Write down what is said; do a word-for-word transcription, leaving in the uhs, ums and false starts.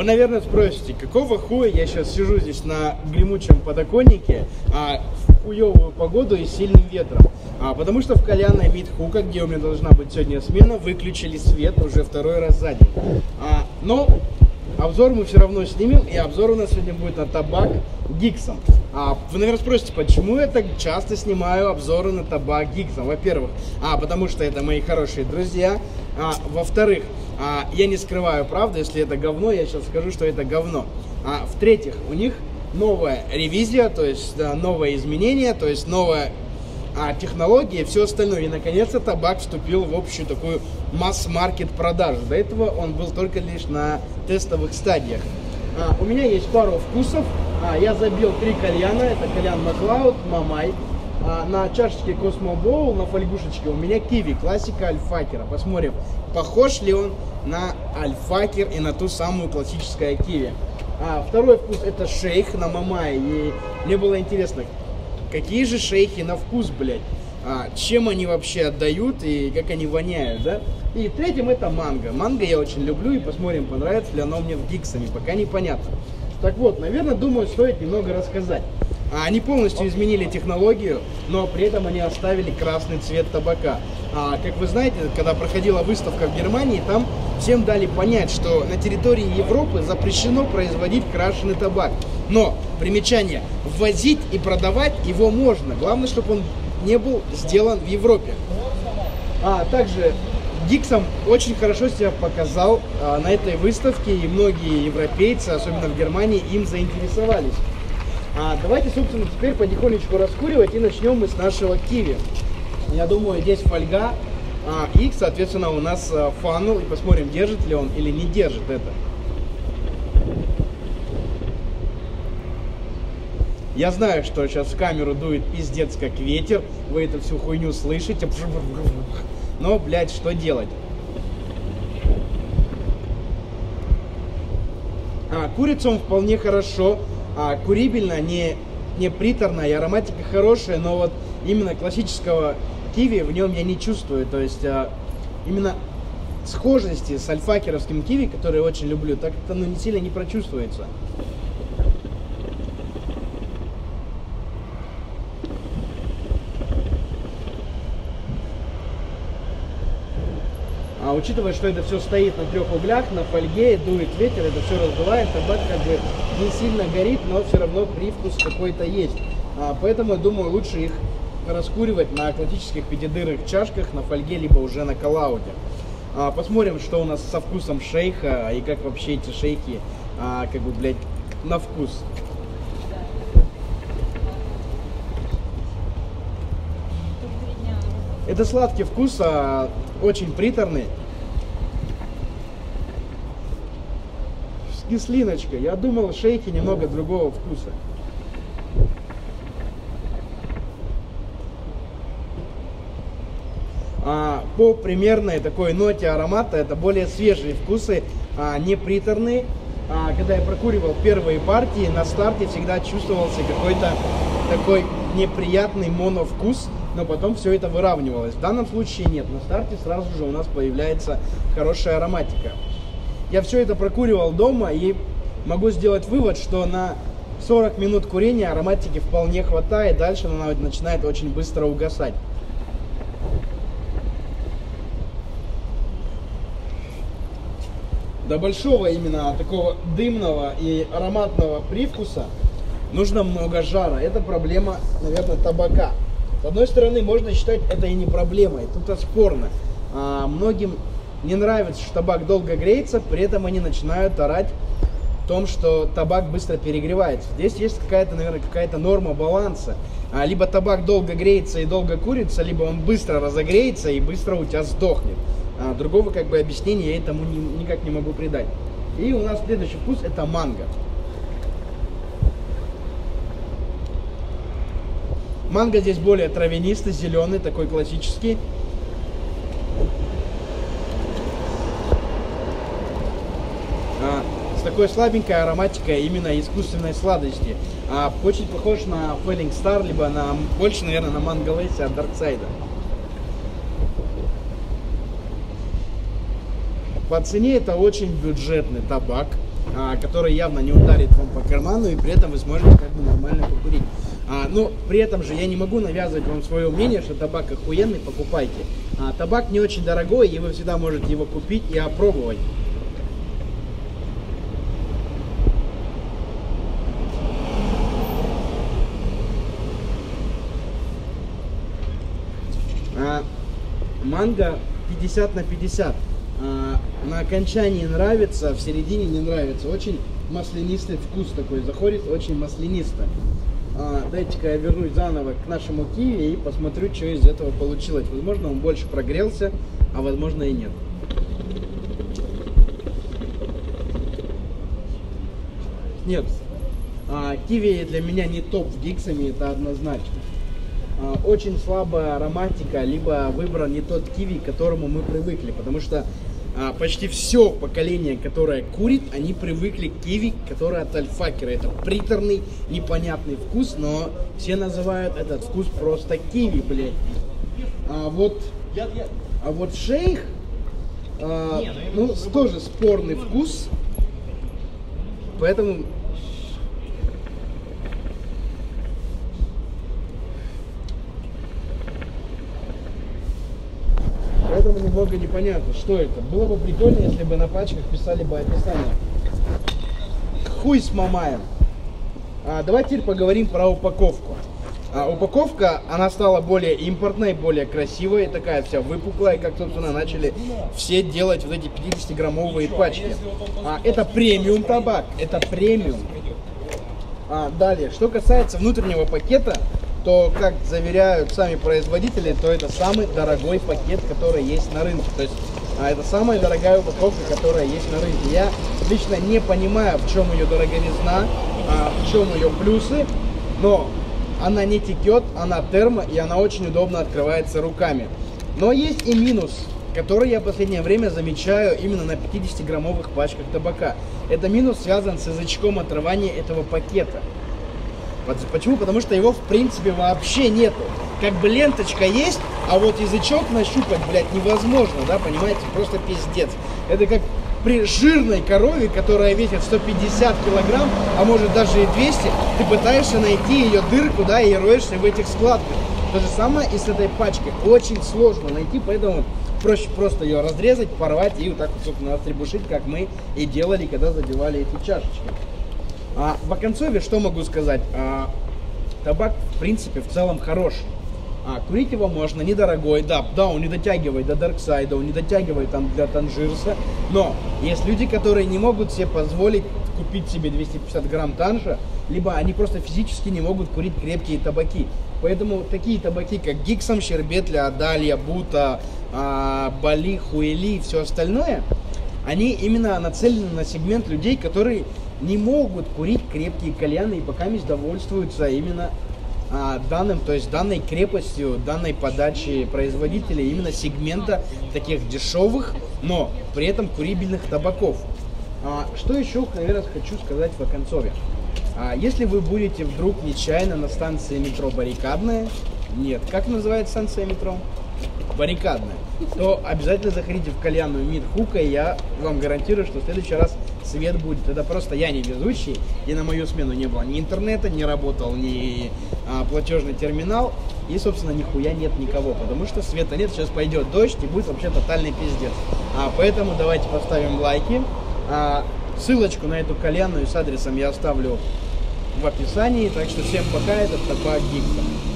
Вы, наверное, спросите, какого хуя я сейчас сижу здесь на гремучем подоконнике а, в хуевую погоду и сильным ветром? А, потому что в кальянной Мидхука, где у меня должна быть сегодня смена, выключили свет уже второй раз за день. А, но обзор мы все равно снимем, и обзор у нас сегодня будет на табак Гиксон. А, вы, наверное, спросите, почему я так часто снимаю обзоры на табак Гиксон? Во-первых, а, потому что это мои хорошие друзья. А, во-вторых, а, я не скрываю правду, если это говно, я сейчас скажу, что это говно. А, в-третьих, у них новая ревизия, то есть да, новое изменение, то есть новая а, технология и все остальное. И, наконец-то, табак вступил в общую такую масс-маркет продажу. До этого он был только лишь на тестовых стадиях. А, у меня есть пару вкусов. А, я забил три кальяна. Это кальян Маклауд, Мамай. А, на чашечке Cosmo Bowl, на фольгушечке у меня киви, классика альфакера. Посмотрим, похож ли он на альфакер и на ту самую классическую киви. А, второй вкус это шейх на Мамай. И мне было интересно, какие же шейхи на вкус, блядь. А, чем они вообще отдают и как они воняют, да? И третьим это манго. Манго я очень люблю, и посмотрим, понравится ли оно мне в Гиксоне, пока непонятно. Так вот, наверное, думаю, стоит немного рассказать. А, они полностью изменили технологию, но при этом они оставили красный цвет табака. А, как вы знаете, когда проходила выставка в Германии, там всем дали понять, что на территории Европы запрещено производить крашеный табак. Но, примечание, ввозить и продавать его можно. Главное, чтобы он не был сделан в Европе. А также Гиксон очень хорошо себя показал а, на этой выставке, и многие европейцы, особенно в Германии, им заинтересовались. А, давайте, собственно, теперь потихонечку раскуривать, и начнем мы с нашего киви. Я думаю, здесь фольга, а, и, соответственно, у нас а, фанел, и посмотрим, держит ли он или не держит это. Я знаю, что сейчас в камеру дует пиздец как ветер, вы эту всю хуйню слышите, но, блядь, что делать? А, курица он вполне хорошо, а, курибельно, не, не приторно, и ароматика хорошая, но вот именно классического киви в нем я не чувствую, то есть а, именно схожести с альфакеровским киви, который я очень люблю, так это ну, не сильно не прочувствуется. А учитывая, что это все стоит на трех углях, на фольге, дует ветер, это все раздувает, табак как бы не сильно горит, но все равно привкус какой-то есть. А, поэтому я думаю, лучше их раскуривать на классических пятидырных чашках, на фольге, либо уже на коллауде. А, посмотрим, что у нас со вкусом шейха и как вообще эти шейхи, а, как бы, блядь, на вкус. Это сладкий вкус, а, очень приторный. С кислиночкой. Я думал, шейхи немного другого вкуса. А, по примерной такой ноте аромата это более свежие вкусы, а, не приторные. А, когда я прокуривал первые партии, на старте всегда чувствовался какой-то такой неприятный моновкус, но потом все это выравнивалось. В данном случае нет. На старте сразу же у нас появляется хорошая ароматика. Я все это прокуривал дома и могу сделать вывод, что на сорок минут курения ароматики вполне хватает. Дальше она начинает очень быстро угасать. До большого именно такого дымного и ароматного привкуса нужно много жара. Это проблема, наверное, табака. С одной стороны, можно считать, это и не проблема, и тут спорно. А, многим не нравится, что табак долго греется, при этом они начинают орать о том, что табак быстро перегревается. Здесь есть какая-то, наверное, какая-то норма баланса. А, либо табак долго греется и долго курится, либо он быстро разогреется и быстро у тебя сдохнет. А, другого как бы объяснения я этому ни, никак не могу придать. И у нас следующий вкус это манго. Манго здесь более травянистый, зеленый, такой классический. А, с такой слабенькой ароматикой именно искусственной сладости. А, очень похож на Falling Star, либо на, больше, наверное, на Mango Lace от Darkside. По цене это очень бюджетный табак. а, который явно не ударит вам по карману, и при этом вы сможете как бы нормально покурить. А, но при этом же я не могу навязывать вам свое мнение, что табак охуенный, покупайте. А, табак не очень дорогой, и вы всегда можете его купить и опробовать. А, манго пятьдесят на пятьдесят. А, на окончании нравится, в середине не нравится. Очень маслянистый вкус такой, заходит очень маслянисто. А, дайте-ка я вернусь заново к нашему киви и посмотрю, что из этого получилось. Возможно, он больше прогрелся, а возможно и нет. Нет, а, киви для меня не топ с гиксами, это однозначно. А, очень слабая ароматика, либо выбран не тот киви, к которому мы привыкли, потому что а, почти все поколение, которое курит, они привыкли к киви, которое от альфакера. Это приторный, непонятный вкус, но все называют этот вкус просто киви, блядь. А вот, а вот шейх, а, ну, тоже спорный вкус, поэтому... Поэтому немного непонятно, что это. Было бы прикольно, если бы на пачках писали бы описание. Хуй с мамаем. А, давайте теперь поговорим про упаковку. А, упаковка, она стала более импортной, более красивой, такая вся выпуклая, как, собственно, начали все делать вот эти пятидесятиграммовые пачки. А, это премиум табак, это премиум. А, далее, что касается внутреннего пакета, то, как заверяют сами производители, то это самый дорогой пакет, который есть на рынке. То есть а, это самая дорогая упаковка, которая есть на рынке. Я лично не понимаю, в чем ее дороговизна, а, в чем ее плюсы, но она не текет, она термо, и она очень удобно открывается руками. Но есть и минус, который я в последнее время замечаю именно на пятидесятиграммовых пачках табака. Это минус связан с язычком отрывания этого пакета. Почему? Потому что его в принципе вообще нету. Как бы ленточка есть, а вот язычок нащупать, блядь, невозможно, да, понимаете? Просто пиздец. Это как при жирной корове, которая весит сто пятьдесят килограмм, а может даже и двести, ты пытаешься найти ее дырку, да, и роешься в этих складках. То же самое и с этой пачкой. Очень сложно найти, поэтому проще просто ее разрезать, порвать и вот так вот, собственно, растребушить, как мы и делали, когда забивали эти чашечки. А в оконцове что могу сказать? А, табак, в принципе, в целом хорош. А, курить его можно, недорогой, да, да, он не дотягивает до Дарксайда, он не дотягивает там для Танжирса, но есть люди, которые не могут себе позволить купить себе двести пятьдесят грамм танжа, либо они просто физически не могут курить крепкие табаки. Поэтому такие табаки, как Гиксом, Щербетля, Адалья, Бута, а, Бали, Хуэли и все остальное, они именно нацелены на сегмент людей, которые не могут курить крепкие кальяны и пока не довольствуются именно а, данным, то есть данной крепостью, данной подачи производителей, именно сегмента таких дешевых, но при этом курибельных табаков. А, что еще, наверное, хочу сказать в оконцове. А, если вы будете вдруг нечаянно на станции метро Баррикадная, нет, как называется станция метро? Баррикадная, то обязательно заходите в кальянную Мид Хука, и я вам гарантирую, что в следующий раз свет будет. Это просто я не везучий, и на мою смену не было ни интернета, не работал ни а, платежный терминал, и, собственно, нихуя нет никого, потому что света нет, сейчас пойдет дождь, и будет вообще тотальный пиздец. А, поэтому давайте поставим лайки. А, ссылочку на эту кальянную с адресом я оставлю в описании, так что всем пока, это Табак Гикса.